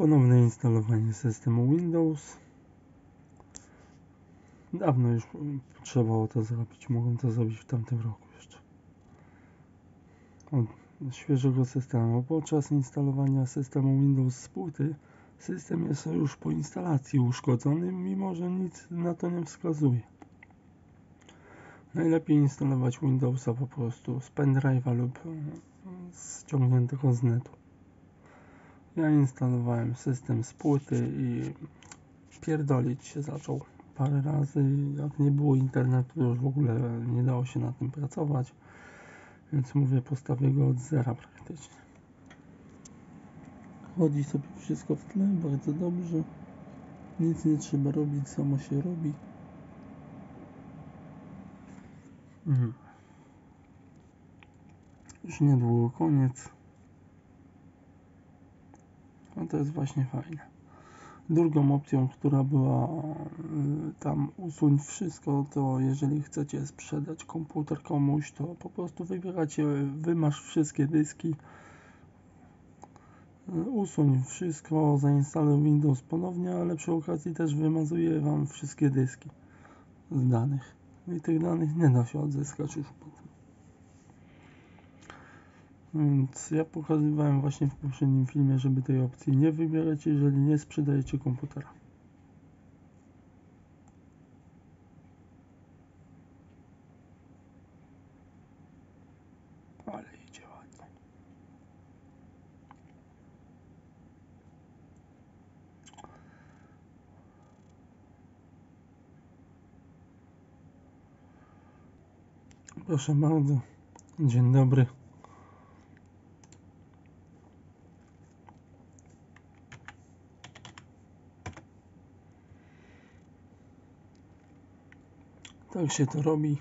Ponowne instalowanie systemu Windows. Dawno już trzeba to zrobić. Mogłem to zrobić w tamtym roku jeszcze. Od świeżego systemu. Podczas instalowania systemu Windows z płyty system jest już po instalacji uszkodzony, mimo że nic na to nie wskazuje. Najlepiej instalować Windowsa po prostu z pendrive'a lub ściągniętego z netu. Ja instalowałem system z płyty i pierdolić się zaczął parę razy. Jak nie było internetu, to już w ogóle nie dało się na tym pracować. Więc mówię, postawię go od zera praktycznie. Chodzi sobie wszystko w tle, bardzo dobrze. Nic nie trzeba robić, samo się robi. Już niedługo koniec. A to jest właśnie fajne. Drugą opcją, która była tam usuń wszystko, to jeżeli chcecie sprzedać komputer komuś, to po prostu wybieracie wymaż wszystkie dyski, usuń wszystko, zainstaluj Windows ponownie, ale przy okazji też wymazuje wam wszystkie dyski z danych. I tych danych nie da się odzyskać już potem. Więc ja pokazywałem właśnie w poprzednim filmie, żeby tej opcji nie wybierać, jeżeli nie sprzedajecie komputera. Ale idzie ładnie. Proszę bardzo. Dzień dobry. Tak się to robi.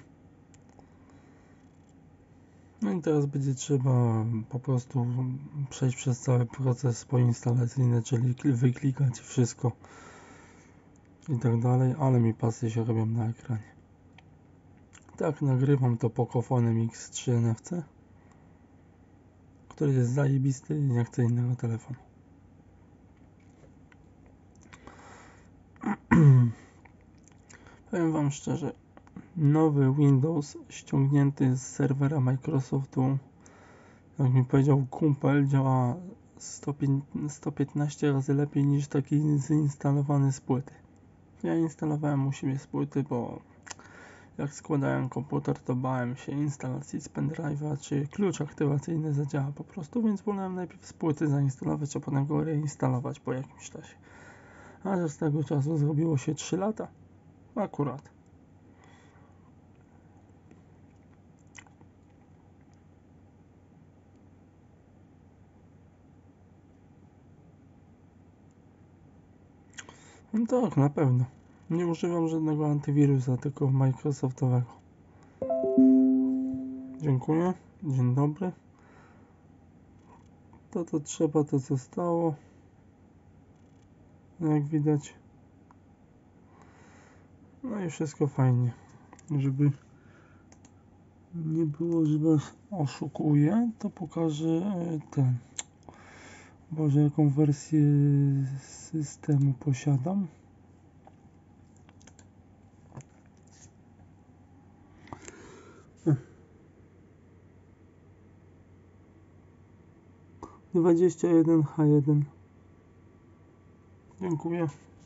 No i teraz będzie trzeba po prostu przejść przez cały proces poinstalacyjny, czyli wyklikać wszystko i tak dalej, ale mi pasy się robią na ekranie. Tak, nagrywam to Pocofonem X3 NFC, który jest zajebisty i nie chcę innego telefonu. Powiem wam szczerze, nowy Windows ściągnięty z serwera Microsoftu, jak mi powiedział kumpel, działa 115 razy lepiej niż taki zainstalowany z płyty. Ja instalowałem u siebie z płyty, bo jak składałem komputer, to bałem się instalacji z pendrive'a, czy klucz aktywacyjny zadziała po prostu, więc wolałem najpierw z płyty zainstalować, a potem go reinstalować po jakimś czasie. A że z tego czasu zrobiło się 3 lata, akurat. No tak, na pewno. Nie używam żadnego antywirusa, tylko Microsoftowego. Dziękuję. Dzień dobry. To trzeba, to zostało. Jak widać. No i wszystko fajnie. Żeby nie było, że was oszukuję, to pokażę ten. Boże, jaką wersję systemu posiadam. H1. Dziękuję.